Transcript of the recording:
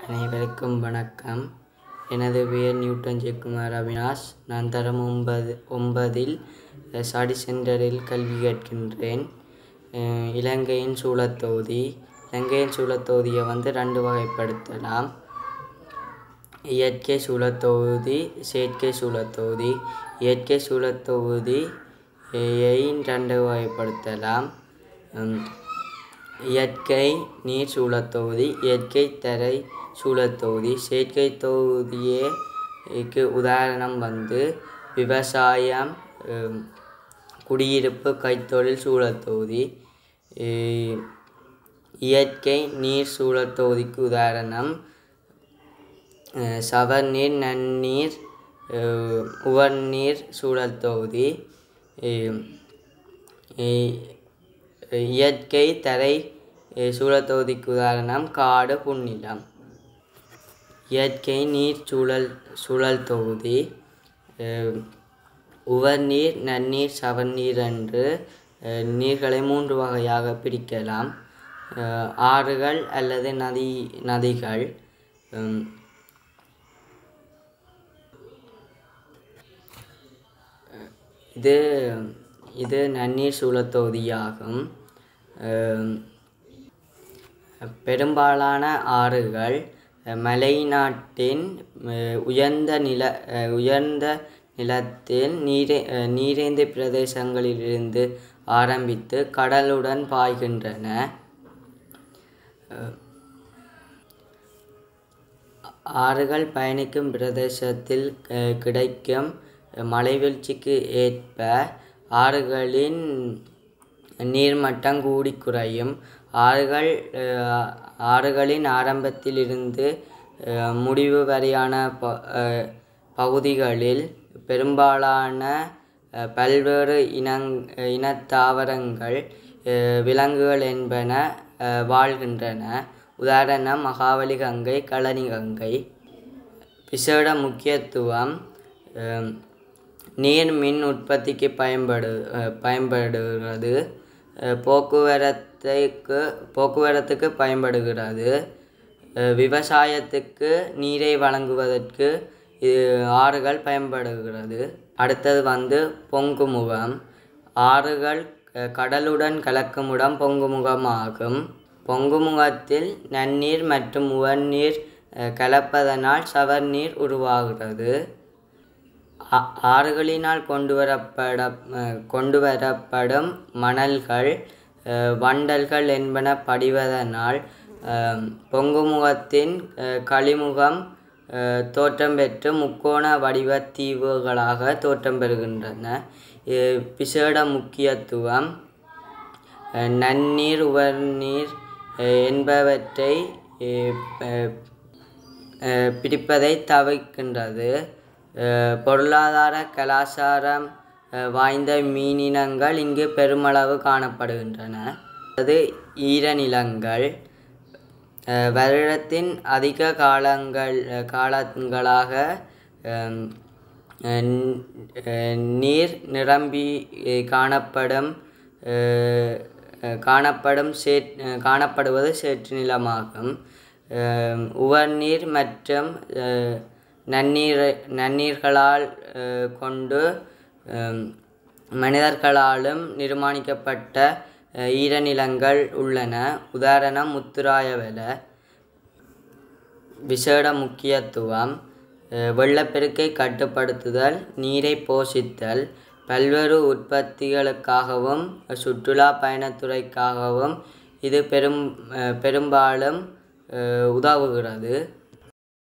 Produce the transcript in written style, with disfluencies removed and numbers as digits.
அனைவருக்கும் வணக்கம். எனது பெயர் நியூட்டன் ஜெயக்குமார் அவினாஷ். நான் தரம் 9இல் ஸ்டடி சென்டரில் கல்வி கற்கின்றேன். இலங்கையின் சூழத்தொகுதி. இலங்கையின் சூழத்தொகுதியை ரெண்டு வகைப்படுத்தலாம். இயற்கை சூழத்தொகுதி, செயற்கை சூழத்தொகுதி. இயற்கை சூழத்தொகுதியை ரெண்டு வகைப்படுத்தலாம். இயற்கை நீர் சூழத்தொகுதி, இயற்கை தரை சூழத்தொகுதி. செயற்கை தொகுதிக்கு உதாரணம் விவசாயம், குடியிருப்பு, கைத்தொழில் சூழத்தொகுதி. இயற்கை நீர் சூழத்தொகுதிக்கு உதாரணம் சவர்நீர், நன்னீர், உவர்நீர் சூழத்தொகுதி. இயற்கை தரை சூழத்தொகுதிக்கு உதாரணம் காடு, புன்னிலம். இயற்கை நீர் சூழல் தொகுதி உவர்நீர், நன்னீர், சவர்நீர் என்று நீர்களை 3 வகையாக பிரிக்கலாம். ஆறுகள் அல்லது நதிகள். இது நன்னீர் சூழத்தொகுதியாகும். பெரும்பாலான ஆறுகள் மலைநாட்டின் உயர்ந்த நிலத்தில் நீரேந்தி பிரதேசங்களிலிருந்து ஆரம்பித்து கடலுடன் பாய்கின்றன. ஆறுகள் பயணிக்கும் பிரதேசத்தில் கிடைக்கும் மழைவீழ்ச்சிக்கு ஏற்ப ஆறுகளின் நீர்மட்டம் கூடி குறையும். ஆறுகளின் ஆரம்பத்திலிருந்து முடிவு வரையான பகுதிகளில் பெரும்பாலான பல்வேறு இனத்தாவரங்கள், விலங்குகள் என்பன வாழ்கின்றன. உதாரணம் மகாவலி கங்கை, கழனி கங்கை. விசேட முக்கியத்துவம் நீர் மின் உற்பத்திக்கு பயன்படுகிறது. போக்குவரத்துக்கு பயன்படுகிறது. விவசாயத்துக்கு நீரை வழங்குவதற்கு ஆறுகள் பயன்படுகிறது. அடுத்தது பொங்குமுகம். ஆறுகள் கடலுடன் கலக்குமிடம் பொங்குமுகமாகும். பொங்குமுகத்தில் நன்னீர் மற்றும் உவர்நீர் கலப்பதனால் சவர்நீர் உருவாகிறது. ஆறுகளினால் கொண்டு வரப்படும் மணல்கள், வண்டல்கள் என்பன படிவதனால் பொங்குமுகத்தின் களிமுகம் தோற்றம் பெற்று முக்கோண வடிவ தீவுகளாக தோற்றம் பெறுகின்றன. விசேட முக்கியத்துவம் நன்னீர், உவர்நீர் என்பவற்றை பிரிப்பதை தவிர்க்கின்றது. பொருளாதார கலாச்சாரம் வாய்ந்த மீனினங்கள் இங்கு பெருமளவு காணப்படுகின்றன. அது ஈரநிலங்கள். வருடத்தின் அதிக காலங்களாக நீர் நிரம்பி காணப்படுவது சேற்று நிலமாகும். உவர்நீர் மற்றும் நன்னீர்களால் கொண்டு மனிதர்களாலும் நிர்மாணிக்கப்பட்ட ஈரநிலங்கள் உள்ளன. உதாரணம் முத்துராயவெல. விசேட முக்கியத்துவம் வெள்ளப்பெருக்கை கட்டுப்படுத்துதல், நீரை போஷித்தல், பல்வேறு உற்பத்திகளுக்காகவும் சுற்றுலா பயணத்துறைக்காகவும் இது பெரும்பாலும் உதவுகிறது.